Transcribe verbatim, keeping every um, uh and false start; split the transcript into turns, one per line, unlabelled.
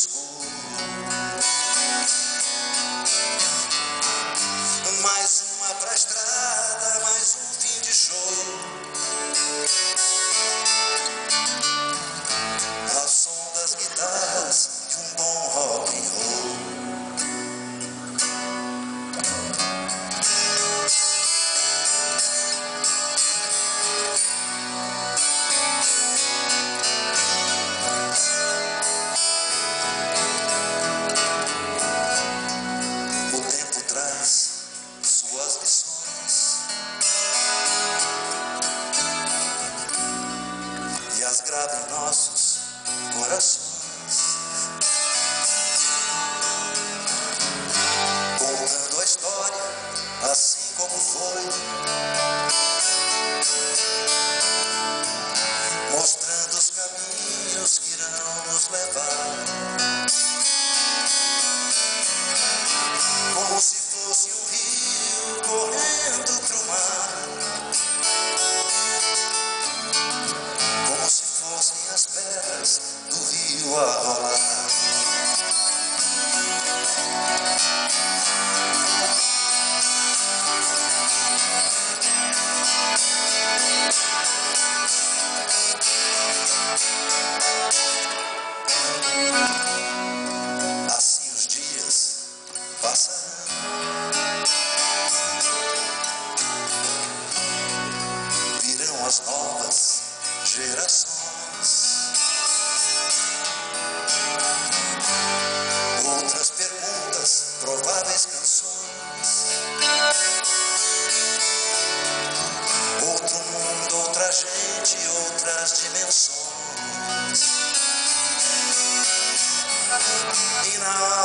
escuro. Mais uma pra estrada, mais um fim de show. Ao som das guitarras de um bom rock and roll. Suas lições e as grava em nossos corações, contando a história assim como foi, mostrando os caminhos que irão nos levar, como se fosse um rio correndo pro mar, como se fossem as pedras do rio a rolar. Assim os dias passarão, virão as novas gerações, outras perguntas, prováveis canções, outro mundo, outra gente, outras dimensões. E na